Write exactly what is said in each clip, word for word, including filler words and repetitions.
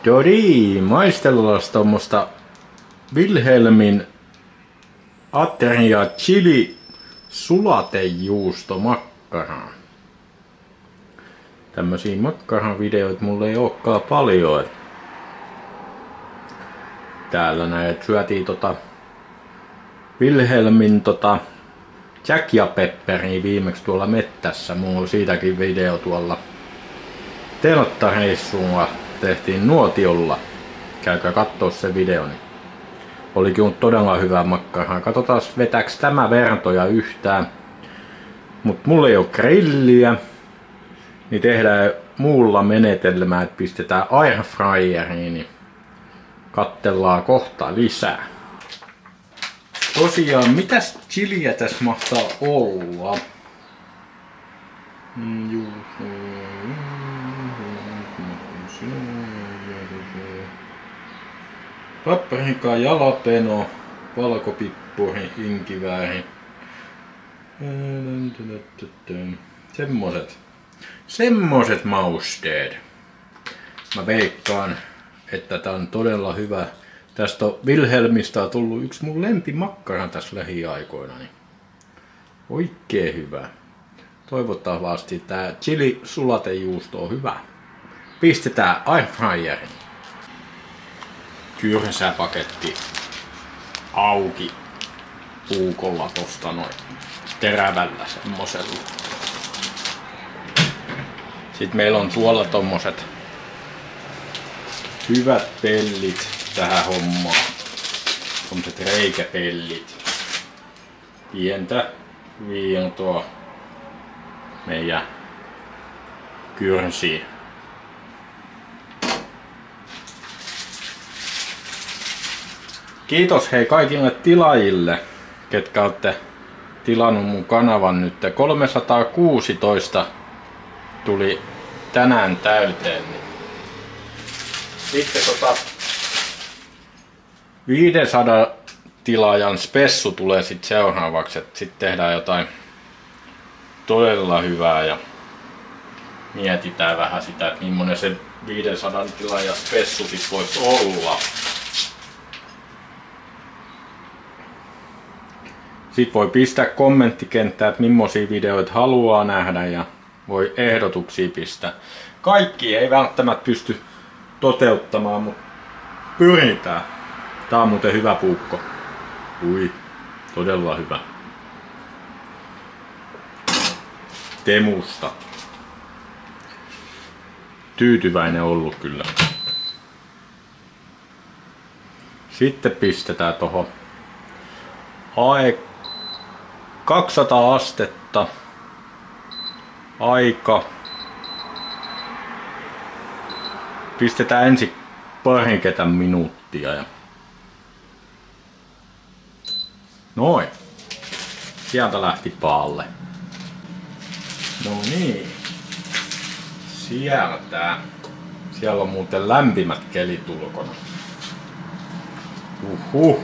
Dodi, maistellaan tuommoista Wilhelmin ateria chili sulatejuustomakkaraa. Tämmösiä makkaravideoita mulla ei olekaan paljon. Täällä näet syötiin tota Wilhelmin tota Jack ja Pepperia viimeksi tuolla mettässä. Mulla on siitäkin video tuolla telttareissulla. Tehtiin nuotiolla. Käykää kattoo se video. Niin olikin todella hyvää makkaraa. Katsotaan vetääks tämä vertoja yhtään. Mut mulla ei oo grilliä. Niin tehdään muulla menetelmää, että pistetään airfryeriin. Niin kattellaan kohta lisää. Tosiaan, mitäs chiliä tässä mahtaa olla? Paprika, jalapeno, valkopippuri, inkivääri. Semmoset. Semmoset mausteet. Mä veikkaan, että tää on todella hyvä. Tästä on Wilhelmistä on tullut yksi mun lempimakkara tässä lähiaikoina. Niin oikein hyvä. Toivottavasti tää chili sulatejuusto on hyvä. Pistetään airfryeriin. Kyrsäpaketti auki puukolla tosta noin terävällä semmosella. Sitten meillä on tuolla tommoset hyvät pellit tähän hommaan. Tommoset reikäpellit. Pientä viiltoa meidän kyrsiin. Kiitos hei kaikille tilaajille, ketkä olette tilannut mun kanavan nyt. kolmesataakuusitoista tuli tänään täyteen. Sitten tota viisisataa tilaajan spessu tulee sitten seuraavaksi, että sitten tehdään jotain todella hyvää ja mietitään vähän sitä, että millainen se viisisataa tilaajan spessu sit voisi olla. Sitten voi pistää kommenttikenttään, että millaisia videoita haluaa nähdä ja voi ehdotuksia pistää. Kaikki ei välttämättä pysty toteuttamaan, mutta pyritään. Tää on muuten hyvä puukko. Ui, todella hyvä. Temusta. Tyytyväinen ollut kyllä. Sitten pistetään tohon Ai kaksisataa astetta. Aika. Pistetään ensin parikymmentä minuuttia. Ja noin. Sieltä lähti paalle. No niin. Sieltä. Siellä on muuten lämpimät kelit ulkona. Uhuh.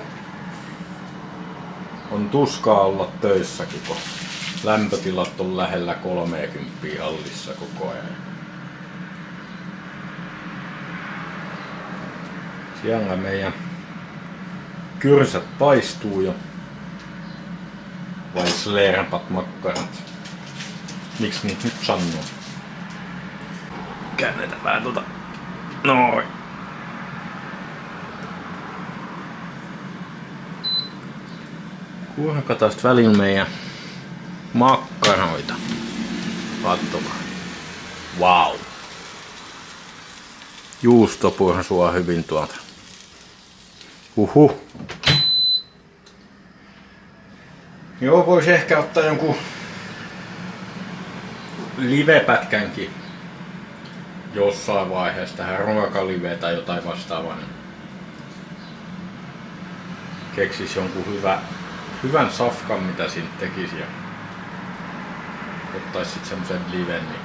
On tuskaa olla töissäkin, kun lämpötilat on lähellä kolmekymmentä hallissa koko ajan. Siellä meidän kyrsät paistuu jo. Vai slerpat makkarat. Miksi niitä nyt sanoo? Käännetään vähän tota. Noin. Kuohakataan sit välillä meidän makkaroita. Katsokaa. Wow. Juusto pursua hyvin tuolta. Uhuh. Joo, vois ehkä ottaa jonkun livepätkänkin jossain vaiheessa tähän ruokaliveä tai jotain vastaavaa. Keksis jonkun hyvä, hyvän safkan mitä siinä tekisi ja ottais sit semmosen liven. Niin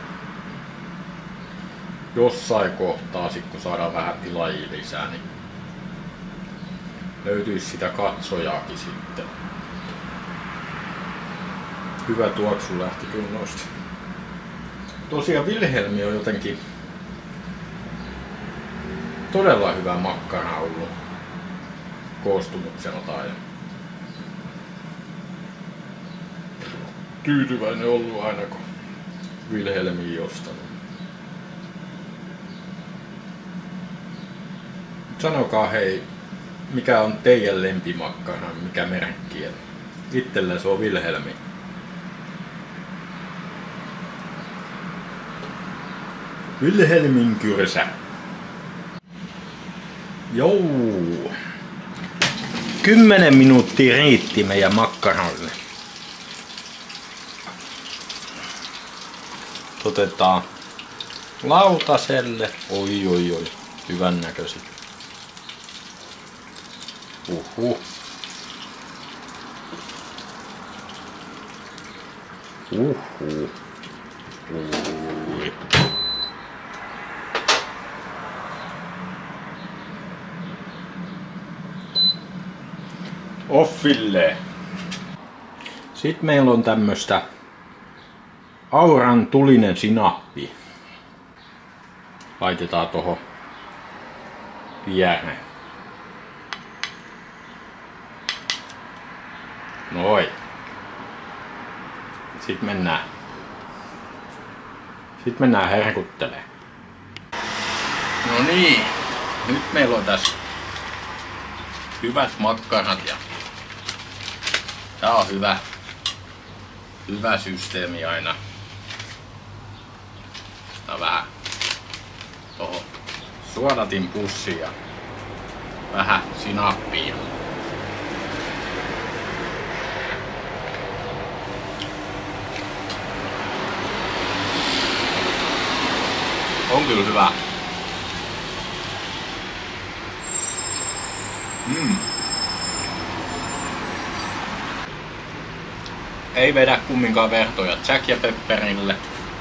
jossain kohtaa sit kun saadaan vähän tilaajia lisää, niin löytyisi sitä katsojaakin sitten. Hyvä tuoksu lähti kyllä noista. Tosiaan Wilhelmi on jotenkin Todella hyvä makkara ollut koostumukseltaan. Tyytyväinen ollut aina kun Vilhelmi ostanut. Sanokaa hei, mikä on teidän lempimakkara, mikä merkki? Itsellä se on Vilhelmi. Vilhelmin kyrsä. Jou. Kymmenen minuuttia riitti meidän makkaralle. Otetaan lautaselle. Oi oi oi. Hyvän näköisiä. Uhuh. Uhuh. Ui. Offille. Sitten meillä on tämmöstä auran tulinen sinappi. Laitetaan tohon viereen. Noin. Sitten mennään. Sitten mennään herkuttelemaan. No niin. Nyt meillä on tässä hyvät makkarat ja tää on hyvä. Hyvä systeemi aina. Tää vähän tohon suodatin pussiin ja vähän sinappia. On kyllä hyvä. Mm. Ei vedä kumminkaan vertoja Jack ja Pepperille.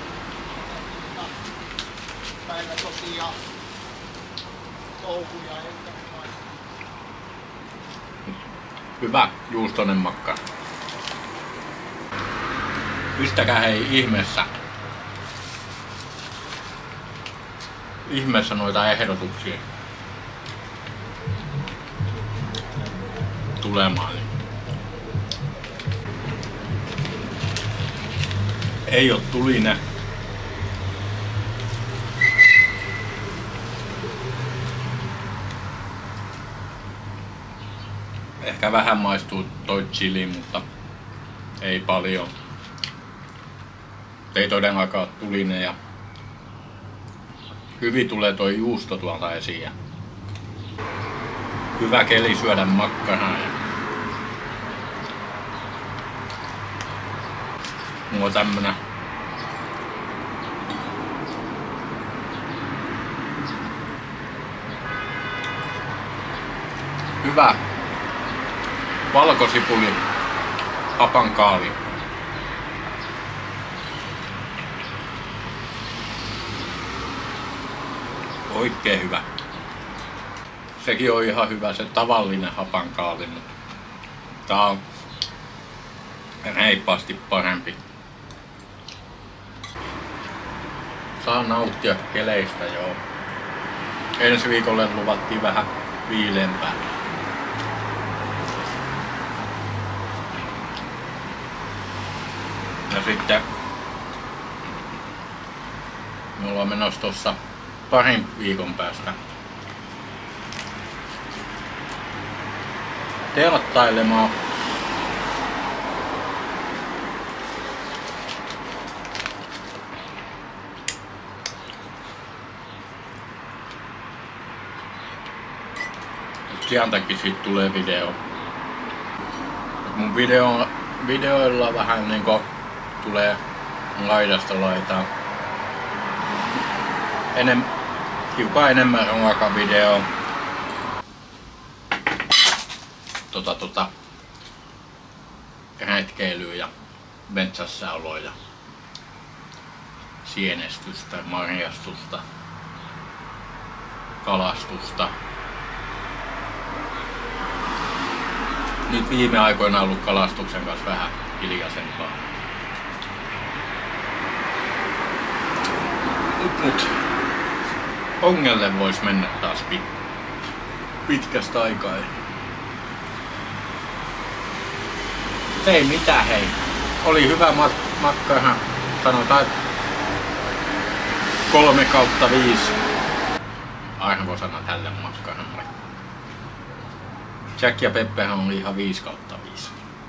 Päivä tosiaan touhuja enkä Hyvä juustonen makkara. Pistäkää hei ihmeessä. Ihmeessä noita ehdotuksia tulemaan. Ei oo tulinen. Ehkä vähän maistuu toi chili, mutta ei paljon. Ei todellakaan tulinen ja hyvin tulee toi juusto tuolta esiin. Hyvä keli syödä makkaraa. Mulla on tämmönen hyvä valkosipuli hapankaali. Oikein hyvä. Sekin on ihan hyvä se tavallinen hapankaali, mutta tää on reippaasti parempi. Saa nauttia keleistä joo. Ensi viikolle luvattiin vähän viileämpää. Ja sitten me ollaan menossa tossa parin viikon päästä telttailemaan. Sieltäkin siitä tulee video. Mun video, videoilla vähän niinku tulee laidasta laitaan. Enem, hiukan enemmän ruokavideo. Tota tota retkeilyä ja metsässäoloa ja sienestystä, marjastusta, kalastusta. Nyt viime aikoina on ollut kalastuksen kanssa vähän hiljaisempaa. Mut, ongelle vois mennä taas pit- pitkästä aikaa. Ei mitään hei. Oli hyvä mat- matka ihan sanotaan kolme kautta viisi. Arvosana tälle makkaralle. Jack ja Peppehän oli ihan viisi kautta viisi.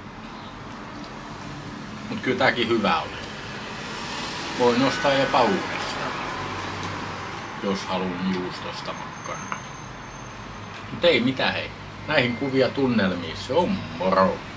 Mut kyllä tääkin hyvä oli. Voi nostaa jopa uudestaan, jos haluan juustosta makkaraa. Mut ei mitään hei. Näihin kuvia tunnelmiin se on moro.